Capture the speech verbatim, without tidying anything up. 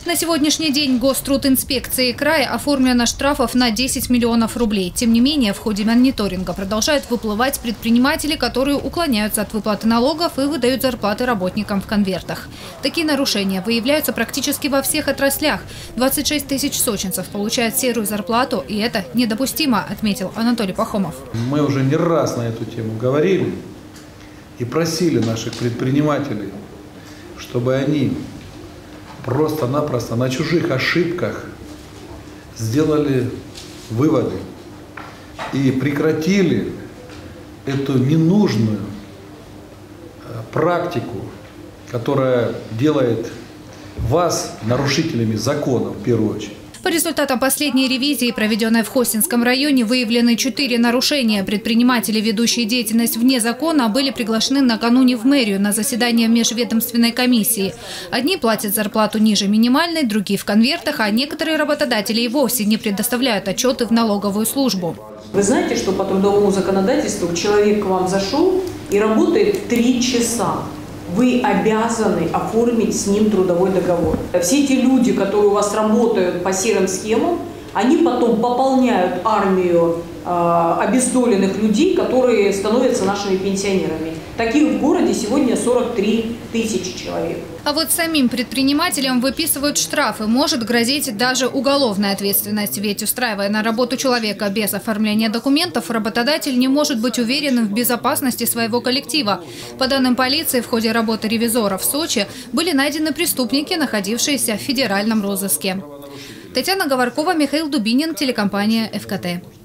На сегодняшний день Гострудинспекции края оформлено штрафов на десять миллионов рублей. Тем не менее, в ходе мониторинга продолжают выплывать предприниматели, которые уклоняются от выплаты налогов и выдают зарплаты работникам в конвертах. Такие нарушения выявляются практически во всех отраслях. двадцать шесть тысяч сочинцев получают серую зарплату, и это недопустимо, отметил Анатолий Пахомов. Мы уже не раз на эту тему говорили и просили наших предпринимателей, чтобы они просто-напросто на чужих ошибках сделали выводы и прекратили эту ненужную практику, которая делает вас нарушителями закона в первую очередь. По результатам последней ревизии, проведенной в Хостинском районе, выявлены четыре нарушения. Предприниматели, ведущие деятельность вне закона, были приглашены накануне в мэрию на заседание межведомственной комиссии. Одни платят зарплату ниже минимальной, другие в конвертах, а некоторые работодатели и вовсе не предоставляют отчеты в налоговую службу. Вы знаете, что по трудовому законодательству человек к вам зашел и работает три часа. Вы обязаны оформить с ним трудовой договор. Все эти люди, которые у вас работают по серым схемам, они потом пополняют армию э, обездоленных людей, которые становятся нашими пенсионерами. Таких в городе сегодня сорок три тысячи человек. А вот самим предпринимателям выписывают штрафы. Может грозить даже уголовная ответственность. Ведь, устраивая на работу человека без оформления документов, работодатель не может быть уверенным в безопасности своего коллектива. По данным полиции, в ходе работы ревизоров в Сочи были найдены преступники, находившиеся в федеральном розыске. Татьяна Говоркова, Михаил Дубинин, телекомпания эф ка тэ.